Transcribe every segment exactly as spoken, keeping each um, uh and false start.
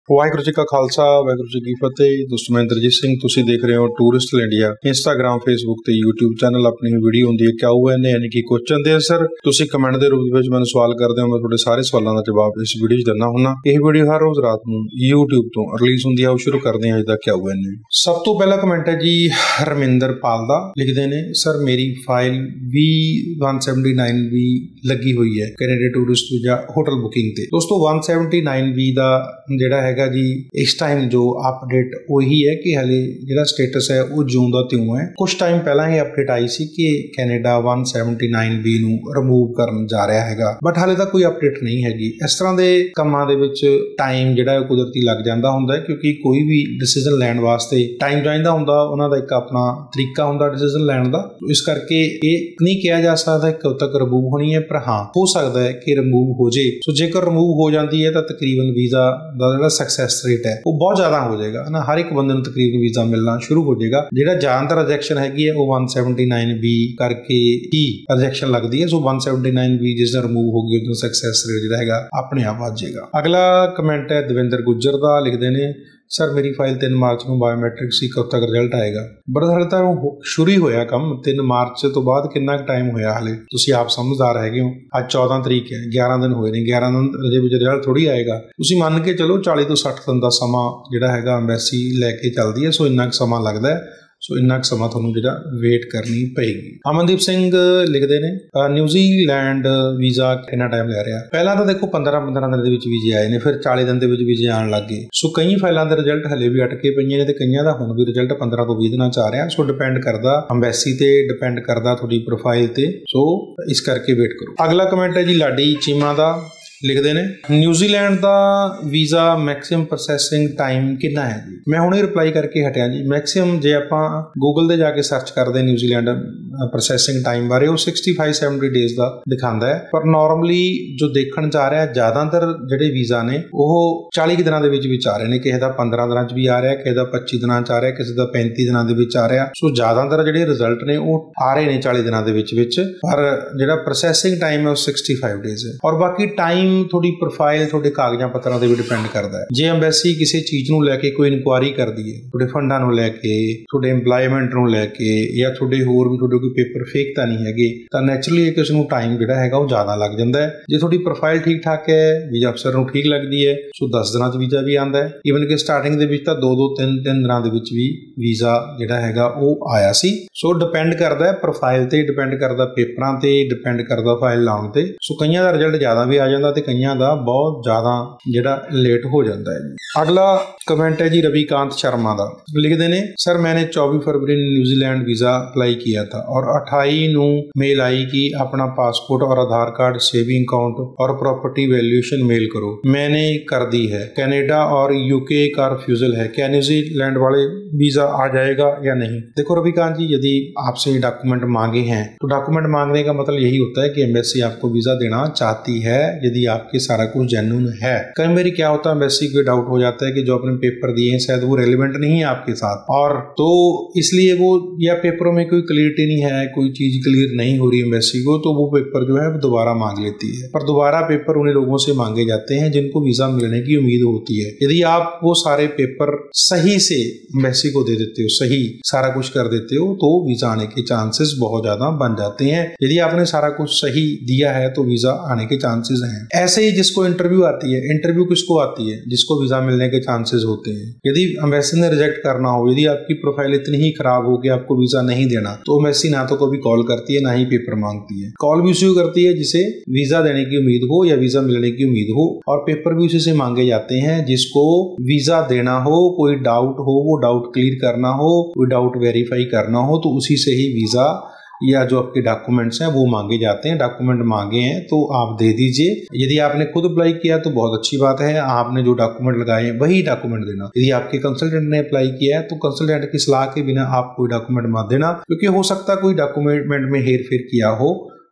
ਵਾਹਿਗੁਰੂ ਜੀ ਕਾ ਖਾਲਸਾ ਵਾਹਿਗੁਰੂ ਜੀ ਕੀ ਫਤਿਹ। ਦੋਸਤੋ ਮੈਂ ਇੰਦਰਜੀਤ ਸਿੰਘ, ਤੁਸੀਂ ਦੇਖ ਰਹੇ ਹੋ ਟੂਰਿਸਟ ਇੰਡੀਆ ਇੰਸਟਾਗ੍ਰਾਮ ਫੇਸਬੁੱਕ ਤੇ YouTube ਚੈਨਲ। ਆਪਣੀ ਵੀਡੀਓ ਹੁੰਦੀ ਹੈ ਕਿਆ ਹੋਇਆ ਨੇ ਯਾਨੀ ਕਿ ਕੁਐਸਚਨ ਦੇ ਆਨਸਰ। ਤੁਸੀਂ ਕਮੈਂਟ ਦੇ ਰੂਪ ਵਿੱਚ ਮੈਨੂੰ ਸਵਾਲ ਕਰਦੇ ਹੋ, ਮੈਂ ਤੁਹਾਡੇ ਸਾਰੇ ਸਵਾਲਾਂ ਦਾ ਜਵਾਬ ਇਸ ਵੀਡੀਓ 'ਚ ਦਿੰਦਾ ਹੁੰਦਾ। ਇਹ ਵੀਡੀਓ ਹਰ ਰੋਜ਼ ਰਾਤ ਨੂੰ YouTube ਤੋਂ ਰਿਲੀਜ਼ ਹੁੰਦੀ ਹੈ। ਉਹ ਸ਼ੁਰੂ ਕਰਦੇ ਹਾਂ ਅੱਜ ਦਾ ਕਿਆ ਹੋਇਆ ਨੇ। ਸਭ ਤੋਂ ਪਹਿਲਾ ਕਮੈਂਟ ਹੈ ਜੀ ਹਰਮਿੰਦਰ ਪਾਲ ਦਾ। ਲਿਖਦੇ ਨੇ, ਸਰ ਮੇਰੀ ਫਾਈਲ ਵੀ ਇੱਕ ਸੌ ਉਨੱਤੀ ਵੀ ਲੱਗੀ ਹੋਈ ਹੈ Canada tourist visa hotel booking ਤੇ। ਦੋਸਤੋ ਇੱਕ ਸੌ ਉਨੱਤੀ ਵੀ ਦਾ ਜਿਹੜਾ ਹੈਗਾ ਜੀ ਇਸ ਟਾਈਮ ਜੋ ਅਪਡੇਟ ਉਹੀ ਹੈ ਕਿ ਹਲੇ ਜਿਹੜਾ ਸਟੇਟਸ ਹੈ ਉਹ ਜਿਉਂ ਦਾ ਤਿਉਂ ਹੈ। ਕੁਝ ਟਾਈਮ ਪਹਿਲਾਂ ਇਹ ਅਪਡੇਟ ਆਈ ਸੀ ਕਿ ਕੈਨੇਡਾ ਇੱਕ ਸੌ ਉਨੱਤੀ ਬੀ ਨੂੰ ਰਿਮੂਵ ਕਰਨ ਜਾ ਰਿਹਾ ਹੈਗਾ, ਬਟ ਹਾਲੇ ਤੱਕ ਕੋਈ ਅਪਡੇਟ ਨਹੀਂ ਹੈਗੀ। ਇਸ ਤਰ੍ਹਾਂ ਦੇ ਕੰਮਾਂ ਦੇ ਵਿੱਚ ਟਾਈਮ ਜਿਹੜਾ ਹੈ ਕੁਦਰਤੀ ਲੱਗ ਜਾਂਦਾ ਹੁੰਦਾ ਹੈ, ਕਿਉਂਕਿ ਕੋਈ ਵੀ ਡਿਸੀਜਨ ਲੈਣ ਵਾਸਤੇ ਟਾਈਮ ਚਾਹੀਦਾ ਹੁੰਦਾ। ਉਹਨਾਂ ਦਾ ਇੱਕ ਆਪਣਾ ਤਰੀਕਾ ਹੁੰਦਾ ਡਿਸੀਜਨ ਲੈਣ ਦਾ। ਇਸ ਕਰਕੇ ਇਹ ਨਹੀਂ ਕਿਹਾ ਜਾ ਸਕਦਾ ਕਿ ਉਦੋਂ ਤੱਕ ਰਿਮੂਵ ਹੋਣੀ ਹੈ, ਪਰ ਹਾਂ ਹੋ ਸਕਦਾ ਹੈ ਕਿ ਰਿਮੂਵ ਹੋ ਜੇ। ਸੋ ਜੇਕਰ ਰਿਮੂਵ ਹੋ ਜਾਂਦੀ ਹੈ ਤਾਂ ਤਕਰੀਬਨ ਵੀਜ਼ਾ ਦਾ ਜਿਹੜਾ ਸਕਸੈਸ ਰੇਟ ਹੈ ਉਹ ਬਹੁਤ ਜ਼ਿਆਦਾ ਹੋ ਜਾਏਗਾ ਨਾ। ਹਰ ਇੱਕ ਬੰਦੇ ਨੂੰ ਤਕਰੀਬਨ ਵੀਜ਼ਾ ਮਿਲਣਾ ਸ਼ੁਰੂ ਹੋ ਜਾਏਗਾ। ਜਿਹੜਾ ਜ਼ਿਆਦਾਤਰ ਰਿਜੈਕਸ਼ਨ ਹੈਗੀ ਹੈ ਉਹ ਇੱਕ ਸੌ ਉਨੱਤੀ ਬੀ ਕਰਕੇ ਹੀ ਰਿਜੈਕਸ਼ਨ ਲੱਗਦੀ ਹੈ। ਸੋ ਇੱਕ ਸੌ ਉਨੱਤੀ ਬੀ ਜਿਸ ਦਾ ਰਿਮੂਵ ਹੋ ਗਈ ਉਹਦਾ ਸਕਸੈਸ ਰੇਟ ਜਿਹੜਾ ਹੈਗਾ ਆਪਣੇ ਆਪ ਵੱਧ ਜਾਏਗਾ। ਅਗਲਾ ਕਮੈਂਟ ਹੈ ਦਵਿੰਦਰ ਗੁੱਜਰ ਦਾ। ਲਿਖਦੇ ਨੇ, ਸਰ ਮੇਰੀ ਫਾਈਲ ਤਿੰਨ ਮਾਰਚ ਨੂੰ ਬਾਇਓਮੈਟ੍ਰਿਕ ਸੀ, ਕਦੋਂ ਤੱਕ ਰਿਜ਼ਲਟ ਆਏਗਾ? ਬੜਾ ਹਾਲੇ ਤਾਂ ਸ਼ੁਰੂ ਹੀ ਹੋਇਆ ਕੰਮ। ਤਿੰਨ ਮਾਰਚ ਤੋਂ ਬਾਅਦ ਕਿੰਨਾ ਕੁ ਟਾਈਮ ਹੋਇਆ ਹਾਲੇ? ਤੁਸੀਂ ਆਪ ਸਮਝਦਾਰ ਹੈਗੇ ਹੋ। ਅੱਜ ਚੌਦਾਂ ਤਰੀਕ ਹੈ, ਗਿਆਰਾਂ ਦਿਨ ਹੋਏ ਨੇ। ਗਿਆਰਾਂ ਦਿਨ ਅਜੇ ਵਿੱਚ ਰਿਜ਼ਲਟ ਥੋੜੀ ਆਏਗਾ। ਤੁਸੀਂ ਮੰਨ ਕੇ ਚਲੋ ਚਾਲੀ ਤੋਂ ਸੱਠ ਦਿਨ ਦਾ ਸਮਾਂ ਜਿਹੜਾ ਹੈਗਾ ਐਮਬੈਸੀ ਲੈ ਕੇ ਚੱਲਦੀ ਹੈ। ਸੋ ਇੰਨਾ ਕੁ ਸਮਾਂ ਲੱਗਦਾ ਹੈ। ਸੋ ਇੰਨਾ ਕੁ ਸਮਾਂ ਤੁਹਾਨੂੰ ਜਿਹੜਾ ਵੇਟ ਕਰਨੀ ਪਏਗੀ। ਅਮਨਦੀਪ ਸਿੰਘ ਲਿਖਦੇ ਨੇ, ਨਿਊਜ਼ੀਲੈਂਡ ਵੀਜ਼ਾ ਕਿੰਨਾ ਟਾਈਮ ਲੈ ਰਿਹਾ? ਪਹਿਲਾਂ ਤਾਂ ਦੇਖੋ ਪੰਦਰਾਂ ਪੰਦਰਾਂ ਦਿਨ ਦੇ ਵਿੱਚ ਵੀਜ਼ੇ ਆਏ ਨੇ, ਫਿਰ ਚਾਲੀ ਦਿਨ ਦੇ ਵਿੱਚ ਵੀਜ਼ੇ ਆਉਣ ਲੱਗ ਗਏ। ਸੋ ਕਈ ਫਾਈਲਾਂ ਦੇ ਰਿਜ਼ਲਟ ਹਲੇ ਵੀ ਅਟਕੇ ਪਈਆਂ ਨੇ ਤੇ ਕਈਆਂ ਦਾ ਹੁਣ ਵੀ ਰਿਜ਼ਲਟ ਪੰਦਰਾਂ ਤੋਂ ਵੀਹ ਦਿਨਾਂ ਚ ਆ ਰਿਹਾ। ਸੋ ਡਿਪੈਂਡ ਕਰਦਾ ਐਮਬੈਸੀ ਤੇ, ਡਿਪੈਂਡ ਕਰਦਾ ਤੁਹਾਡੀ ਪ੍ਰੋਫਾਈਲ ਤੇ। ਸੋ ਇਸ ਕਰਕੇ ਵੇਟ ਕਰੋ। ਅਗਲਾ ਕਮੈਂਟ ਹੈ ਜੀ ਲਾਡੀ ਚੀਮਾ ਦਾ। ਲਿਖਦੇ ਨੇ, ਨਿਊਜ਼ੀਲੈਂਡ ਦਾ ਵੀਜ਼ਾ ਮੈਕਸਿਮਮ ਪ੍ਰੋਸੈਸਿੰਗ ਟਾਈਮ ਕਿੰਨਾ ਹੈ ਜੀ? ਮੈਂ ਹੁਣੇ ਰਿਪਲਾਈ ਕਰਕੇ ਹਟਿਆ ਜੀ। ਮੈਕਸਿਮਮ ਜੇ ਆਪਾਂ ਗੂਗਲ ਤੇ ਜਾ ਕੇ ਸਰਚ ਕਰਦੇ ਨਿਊਜ਼ੀਲੈਂਡ ਪ੍ਰੋਸੈਸਿੰਗ ਟਾਈਮ ਬਾਰੇ, ਉਹ ਸਿਕਸਟੀ ਫਾਈਵ ਸੈਵਨਟੀ ਡੇਜ਼ ਦਾ ਦਿਖਾਉਂਦਾ ਹੈ। ਪਰ ਨਾਰਮਲੀ ਜੋ ਦੇਖਣ ਚ ਆ ਰਿਹਾ, ਜ਼ਿਆਦਾਤਰ ਜਿਹੜੇ ਵੀਜ਼ਾ ਨੇ ਉਹ ਚਾਲੀ ਕੁ ਦਿਨਾਂ ਦੇ ਵਿੱਚ ਵਿੱਚ ਆ ਰਹੇ ਨੇ। ਕਿਸੇ ਦਾ ਪੰਦਰਾਂ ਦਿਨਾਂ ਚ ਵੀ ਆ ਰਿਹਾ, ਕਿਸੇ ਦਾ ਪੱਚੀ ਦਿਨਾਂ ਚ ਆ ਰਿਹਾ, ਕਿਸੇ ਦਾ ਪੈਂਤੀ ਦਿਨਾਂ ਦੇ ਵਿੱਚ ਆ ਰਿਹਾ। ਸੋ ਜ਼ਿਆਦਾਤਰ ਜਿਹੜੇ ਰਿਜ਼ਲਟ ਨੇ ਉਹ ਆ ਰਹੇ ਨੇ ਚਾਲੀ ਦਿਨਾਂ ਦੇ ਵਿੱਚ ਵਿੱਚ, ਪਰ ਜਿਹੜਾ ਪ੍ਰੋਸੈਸਿੰਗ ਟਾਈਮ ਹੈ ਉਹ ਸਿਕਸਟੀ ਫਾਈਵ ਡੇਜ਼ ਹੈ। ਔਰ ਬਾਕੀ ਟਾਈਮ ਤੁਹਾਡੀ ਪ੍ਰੋਫਾਈਲ, ਤੁਹਾਡੇ ਕਾਗਜ਼ਾਂ ਪੱਤਰਾਂ ਤੇ ਵੀ ਡਿਪੈਂਡ ਕਰਦਾ ਹੈ। ਜੇ ਐਮਬੈਸੀ ਕਿਸੇ ਚੀਜ਼ ਨੂੰ ਲੈ ਕੇ ਕੋਈ ਇਨਕੁਆਇਰੀ ਕਰਦੀ ਹੈ, ਤੁਹਾਡੇ ਫੰਡਾਂ ਨੂੰ ਲੈ ਕੇ, ਤੁਹਾਡੇ ਇੰਪਲਾਇਮੈਂਟ ਨੂੰ ਲੈ ਕੇ, ਜਾਂ ਤੁਹਾਡੇ ਹੋਰ ਵੀ ਤੁਹਾਡੇ ਕੋਈ ਪੇਪਰ ਫੇਕ ਤਾਂ ਨਹੀਂ ਹੈਗੇ, ਤਾਂ ਨੈਚੁਰਲੀ ਇੱਕ ਇਸ ਨੂੰ ਟਾਈਮ ਜਿਹੜਾ ਹੈਗਾ ਉਹ ਜ਼ਿਆਦਾ ਲੱਗ ਜਾਂਦਾ ਹੈ। ਜੇ ਤੁਹਾਡੀ ਪ੍ਰੋਫਾਈਲ ਠੀਕ ਠਾਕ ਹੈ, ਵੀਜ਼ਾ ਅਫਸਰ ਨੂੰ ਠੀਕ ਲੱਗਦੀ ਹੈ, ਸੋ ਦਸ ਦਿਨਾਂ 'ਚ ਵੀਜ਼ਾ ਵੀ ਆਉਂਦਾ ਹੈ। ਈਵਨ ਕਿ ਸਟਾਰਟਿੰਗ ਦੇ ਵਿੱਚ ਤਾਂ ਦੋ ਦੋ ਤਿੰਨ ਤਿੰਨ ਦਿਨਾਂ ਦੇ ਵਿੱਚ ਵੀ ਵੀਜ਼ਾ ਜਿਹੜਾ ਹੈਗਾ ਉਹ ਆਇਆ ਸੀ। ਸੋ ਡਿਪੈਂਡ ਕਰਦਾ ਹੈ ਪ੍ਰੋਫਾਈਲ ਤੇ, ਡਿਪੈਂਡ ਕਰਦਾ ਪੇਪਰਾਂ ਤੇ, ਡਿਪੈਂਡ ਕਰਦਾ ਫਾਈਲ ਲਾਉਣ ਤੇ। ਸੋ ਕਈਆਂ ਦਾ ਰਿਜ਼ਲਟ ਜ਼ਿਆਦਾ ਵੀ ਆ ਜਾਂਦਾ ਤੇ ਕਈਆਂ ਦਾ ਬਹੁਤ ਜ਼ਿਆਦਾ ਜਿਹੜਾ ਲੇਟ ਹੋ ਜਾਂਦਾ ਹੈ। ਅਗਲਾ ਕमेंट है जी रविकांत शर्मा ਦਾ। लिखते ने, सर मैंने चौबीस फरवरी ਨੂੰ न्यूजीलैंड वीज़ा अप्लाई किया था और अट्ठाईस ਨੂੰ मेल आई कि अपना पासपोर्ट और आधार कार्ड, सेविंग अकाउंट और प्रॉपर्टी वैल्यूएशन मेल करो। मैंने कर दी है। कनाडा और यूके का रिफ्यूजल है, क्या न्यूजीलैंड वाले वीज़ा आ जाएगा या नहीं? देखो रविकांत जी, यदि आपसे डॉक्यूमेंट मांगे हैं तो डॉक्यूमेंट मांगने का मतलब यही होता है कि एम्बेसी आपको वीज़ा देना चाहती है, यदि आपके सारा कुछ जेन्युइन है। कई बार क्या होता है, एम्बेसी को डाउट हो जाता है कि जो अपने पेपर दिए हैं शायद वो रेलिवेंट नहीं है आपके साथ, और तो इसलिए वो या पेपरों में कोई क्लियरिटी नहीं है, कोई चीज क्लियर नहीं हो रही एम्बेसी को, तो वो पेपर जो है वो दोबारा मांग लेती है। पर दोबारा पेपर उन्हीं लोगों से मांगे जाते हैं जिनको वीजा मिलने की उम्मीद होती है। यदि आप वो सारे पेपर सही से एम्बेसी को दे देते हो, सही सारा कुछ कर देते हो, तो वीजा आने के चांसेस बहुत ज्यादा बन जाते हैं। यदि आपने सारा कुछ सही दिया है तो वीजा आने के चांसेस हैं। ऐसे ही जिसको इंटरव्यू आती है, इंटरव्यू किसको आती है? जिसको वीजा मिलने के चांसेस होते हैं। यदि एम्बेसी ने रिजेक्ट करना हो, यदि आपकी प्रोफाइल इतनी ही खराब हो कि आपको वीजा नहीं देना, तो एम्बेसी ना तो कभी कॉल करती है ना ही पेपर मांगती है। कॉल भी उसी करती है जिसे वीजा देने की उम्मीद हो या वीजा मिलने की उम्मीद हो, और पेपर भी उसी से मांगे जाते हैं जिसको वीजा देना हो, कोई डाउट हो, वो डाउट क्लियर करना हो, कोई डाउट वेरीफाई करना हो, तो उसी से ही वीजा या जो आपके डॉक्यूमेंट्स हैं वो मांगे जाते हैं। डॉक्यूमेंट मांगे हैं तो आप दे दीजिए। यदि आपने खुद अप्लाई किया तो बहुत अच्छी बात है, आपने जो डॉक्यूमेंट लगाए हैं वही डॉक्यूमेंट देना। यदि आपके कंसल्टेंट ने अप्लाई किया है तो कंसल्टेंट की सलाह के बिना आप कोई डॉक्यूमेंट मत देना, क्योंकि हो सकता है कोई डॉक्यूमेंट में हेर फेर किया हो,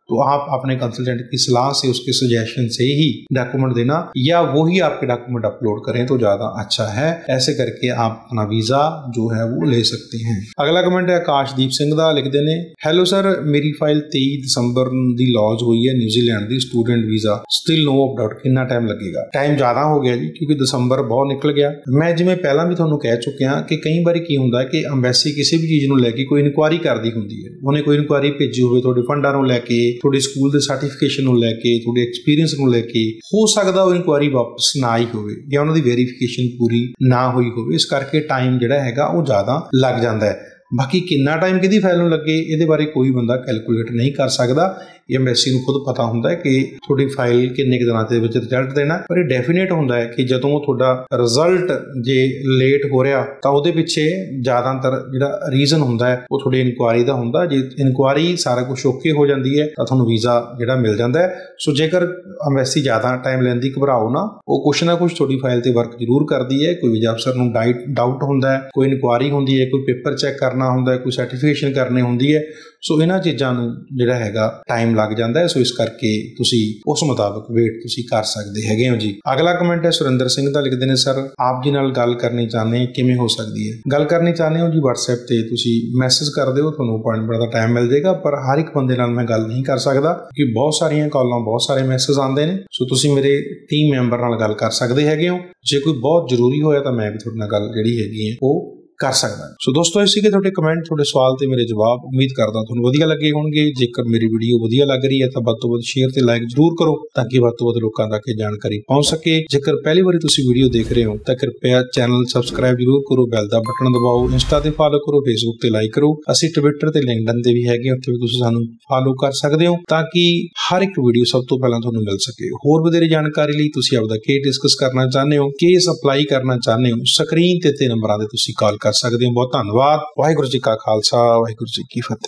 तो आप अपने कंसल्टेंट की सलाह से, उसके सजेशन से ही डॉक्यूमेंट देना, या वो ही आपके डॉक्यूमेंट अपलोड करें तो ज्यादा अच्छा है। ऐसे करके आप अपना वीजा जो है वो ले सकते हैं। अगला कमेंट है आकाशदीप सिंह ਦਾ, लिखते ने ਹੈਲੋ ਸਰ, ਮੇਰੀ ਫਾਈਲ ਤੇਈ ਦਸੰਬਰ ਦੀ ਲੌਂਚ ਹੋਈ ਹੈ ਨਿਊਜ਼ੀਲੈਂਡ ਦੀ student visa, still no update, ਕਿੰਨਾ ਟਾਈਮ ਲੱਗੇਗਾ? ਟਾਈਮ ਜ਼ਿਆਦਾ ਹੋ ਗਿਆ ਜੀ, ਕਿਉਂਕਿ ਦਸੰਬਰ ਬਹੁਤ ਨਿਕਲ ਗਿਆ। ਮੈਂ ਜਿਵੇਂ ਪਹਿਲਾਂ ਵੀ ਤੁਹਾਨੂੰ ਕਹਿ ਚੁੱਕਿਆ ਕਿ ਕਈ ਵਾਰੀ ਕੀ ਹੁੰਦਾ ਕਿ ਅੰਬੈਸੀ ਕਿਸੇ ਵੀ ਚੀਜ਼ ਨੂੰ ਲੈ ਕੇ ਕੋਈ ਇਨਕੁਆਇਰੀ ਕਰਦੀ ਹੁੰਦੀ ਹੈ। ਉਹਨੇ ਕੋਈ ਇਨਕੁਆਇਰੀ ਭੇਜੀ ਹੋਵੇ ਤੁਹਾਡੇ ਫੰਡਾਂ ਨੂੰ ਲੈ ਕੇ, ਤੁਹਾਡੇ ਸਕੂਲ ਦੇ ਸਰਟੀਫਿਕੇਸ਼ਨ ਨੂੰ ਲੈ ਕੇ, ਤੁਹਾਡੇ ਐਕਸਪੀਰੀਅੰਸ ਨੂੰ ਲੈ ਕੇ, ਹੋ ਸਕਦਾ ਉਹ ਇਨਕੁਆਇਰੀ ਵਾਪਸ ਨਾ ਆਈ ਹੋਵੇ ਜਾਂ ਉਹਨਾਂ ਦੀ ਵੈਰੀਫਿਕੇਸ਼ਨ ਪੂਰੀ ਨਾ ਹੋਈ ਹੋਵੇ। ਇਸ ਕਰਕੇ ਟਾਈਮ ਜਿਹੜਾ ਹੈਗਾ ਉਹ ਜ਼ਿਆਦਾ ਲੱਗ ਜਾਂਦਾ ਹੈ। ਬਾਕੀ ਕਿੰਨਾ ਟਾਈਮ ਕਿਹਦੀ ਫਾਈਲ ਨੂੰ ਲੱਗੇ ਇਹਦੇ ਬਾਰੇ ਕੋਈ ਬੰਦਾ ਕੈਲਕੂਲੇਟ ਨਹੀਂ ਕਰ ਸਕਦਾ। ਇਹ ਐਮਬੈਸੀ ਨੂੰ ਖੁਦ ਪਤਾ ਹੁੰਦਾ ਹੈ ਕਿ ਤੁਹਾਡੀ ਫਾਈਲ ਕਿੰਨੇ ਕੁ ਦਿਨਾਂ ਦੇ ਵਿੱਚ ਰਿਜ਼ਲਟ ਦੇਣਾ, ਪਰ ਇਹ ਡੈਫੀਨੇਟ ਹੁੰਦਾ ਹੈ ਕਿ ਜਦੋਂ ਤੁਹਾਡਾ ਰਿਜ਼ਲਟ ਜੇ ਲੇਟ ਹੋ ਰਿਹਾ ਤਾਂ ਉਹਦੇ ਪਿੱਛੇ ਜ਼ਿਆਦਾਤਰ ਜਿਹੜਾ ਰੀਜ਼ਨ ਹੁੰਦਾ ਹੈ ਉਹ ਤੁਹਾਡੀ ਇਨਕੁਆਇਰੀ ਦਾ ਹੁੰਦਾ। ਜੇ ਇਨਕੁਆਇਰੀ ਸਾਰਾ ਕੁਝ ਓਕੇ ਹੋ ਜਾਂਦੀ ਹੈ ਤਾਂ ਤੁਹਾਨੂੰ ਵੀਜ਼ਾ ਜਿਹੜਾ ਮਿਲ ਜਾਂਦਾ ਹੈ। ਸੋ ਜੇਕਰ ਐਮਬੈਸੀ ਜ਼ਿਆਦਾ ਟਾਈਮ ਲੈਂਦੀ, ਘਬਰਾਓ ਨਾ, ਉਹ ਕੁਛ ਨਾ ਕੁਛ ਤੁਹਾਡੀ ਫਾਈਲ ਤੇ ਵਰਕ ਜ਼ਰੂਰ ਕਰਦੀ ਹੈ। ਕੋਈ ਵੀਜ਼ਾ ਅਫਸਰ ਨੂੰ ਡਾਈਟ ਡਾਊਟ ਹੁੰਦਾ ਹੈ, ਕੋਈ ਇਨਕੁਆਇਰੀ ਹੁੰਦੀ ਹੈ, ਕੋਈ ਪੇਪਰ ਚੈੱਕ ਕਰਨਾ ਹੁੰਦਾ ਹੈ, ਕੋਈ ਸਰਟੀਫਿਕੇਸ਼ਨ ਕਰਨੀ ਹੁੰਦੀ ਹੈ। ਸੋ ਇਹਨਾਂ ਚੀਜ਼ਾਂ ਨੂੰ ਜਿਹੜਾ ਹੈਗਾ ਟਾਈਮ ਲੱਗ ਜਾਂਦਾ ਹੈ। ਸੋ ਇਸ ਕਰਕੇ ਤੁਸੀਂ ਉਸ ਮੁਤਾਬਕ ਵੇਟ ਤੁਸੀਂ ਕਰ ਸਕਦੇ ਹੈਗੇ ਹੋ ਜੀ। ਅਗਲਾ ਕਮੈਂਟ ਹੈ ਸੁਰਿੰਦਰ ਸਿੰਘ ਦਾ, ਲਿਖਦੇ ਨੇ ਸਰ ਆਪ ਜੀ ਨਾਲ ਗੱਲ ਕਰਨੀ ਚਾਹੁੰਦੇ, ਕਿਵੇਂ ਹੋ ਸਕਦੀ ਹੈ? ਗੱਲ ਕਰਨੀ ਚਾਹੁੰਦੇ ਹੋ ਜੀ WhatsApp ਤੇ ਤੁਸੀਂ ਮੈਸੇਜ ਕਰ ਦਿਓ, ਤੁਹਾਨੂੰ ਅਪਾਇੰਟਮੈਂਟ ਦਾ ਟਾਈਮ ਮਿਲ ਜਾਏਗਾ। ਪਰ ਹਰ ਇੱਕ ਬੰਦੇ ਨਾਲ ਮੈਂ ਗੱਲ ਨਹੀਂ ਕਰ ਸਕਦਾ ਕਿਉਂਕਿ ਬਹੁਤ ਸਾਰੀਆਂ ਕਾਲਾਂ, ਬਹੁਤ ਸਾਰੇ ਮੈਸੇਜ ਆਉਂਦੇ ਨੇ। ਸੋ ਤੁਸੀਂ ਮੇਰੇ ਟੀਮ ਮੈਂਬਰ ਨਾਲ ਗੱਲ ਕਰ ਸਕਦੇ ਹੈਗੇ ਹੋ। ਜੇ ਕੋਈ ਬਹੁਤ ਜ਼ਰੂਰੀ ਹੋਇਆ ਤਾਂ ਮੈਂ ਵੀ ਤੁਹਾਡੇ ਨਾਲ ਗੱਲ ਜਿਹੜੀ ਹੈਗੀ ਹੈ ਉਹ ਕਰ ਸਕਦਾ। ਸੋ ਦੋਸਤੋ, ਇਹ ਸੀਗੇ ਤੁਹਾਡੇ ਕਮੈਂਟ, ਤੁਹਾਡੇ ਸਵਾਲ ਤੇ ਮੇਰੇ ਜਵਾਬ। ਉਮੀਦ ਕਰਦਾ ਤੁਹਾਨੂੰ ਵਧੀਆ ਲੱਗੇ ਹੋਣਗੇ। ਜੇਕਰ ਮੇਰੀ ਵੀਡੀਓ ਵਧੀਆ ਲੱਗ ਰਹੀ ਹੈ ਤਾਂ ਵੱਧ ਤੋਂ ਵੱਧ ਸ਼ੇਅਰ ਤੇ ਲਾਈਕ ਜ਼ਰੂਰ ਕਰੋ ਤਾਂ ਕਿ ਵੱਧ ਤੋਂ ਵੱਧ ਲੋਕਾਂ ਤੱਕ ਇਹ ਜਾਣਕਾਰੀ ਪਹੁੰਚ ਸਕੇ। ਜੇਕਰ ਪਹਿਲੀ ਵਾਰੀ ਤੁਸੀਂ ਵੀਡੀਓ ਦੇਖ ਰਹੇ ਹੋ ਤਾਂ ਕਿਰਪਾ ਚੈਨਲ ਸਬਸਕ੍ਰਾਈਬ ਜ਼ਰੂਰ ਕਰੋ, ਬੈਲ ਦਾ ਬਟਨ ਦਬਾਓ, ਇੰਸਟਾ ਤੇ ਫਾਲੋ ਕਰੋ, ਫੇਸਬੁੱਕ ਤੇ ਲਾਈਕ ਕਰੋ। ਅਸੀਂ ਟਵਿੱਟਰ ਤੇ ਲਿੰਕਡਇਨ ਤੇ ਵੀ ਹੈਗੇ, ਉੱਥੇ ਵੀ ਤੁਸੀਂ ਸਾਨੂੰ ਫਾਲੋ ਕਰ ਸਕਦੇ ਹੋ ਤਾਂ ਕਿ ਹਰ ਇੱਕ ਵੀਡੀਓ ਸਭ ਤੋਂ ਪਹਿਲਾਂ ਤੁਹਾਨੂੰ ਮਿਲ ਸਕੇ। ਹੋਰ ਵਧੇਰੇ ਜਾਣਕਾਰੀ ਲਈ ਤੁਸੀਂ ਆਪਦਾ ਕੇਸ ਡਿਸਕਸ ਕਰਨਾ ਚਾਹੁੰਦੇ ਹੋ, ਕੇਸ ਅਪਲਾਈ ਕਰਨਾ ਚਾਹੁੰਦੇ ਹੋ, ਸਕਰੀਨ ਤੇ ਤੇ ਨੰਬਰਾਂ ਤੇ ਤੁਸੀਂ ਕਾਲ ਕਰ ਸਕਦੇ ਹੋ। ਬਹੁਤ ਧੰਨਵਾਦ। ਵਾਹਿਗੁਰੂ ਜੀ ਕਾ ਖਾਲਸਾ, ਵਾਹਿਗੁਰੂ ਜੀ ਕੀ ਫਤਿਹ।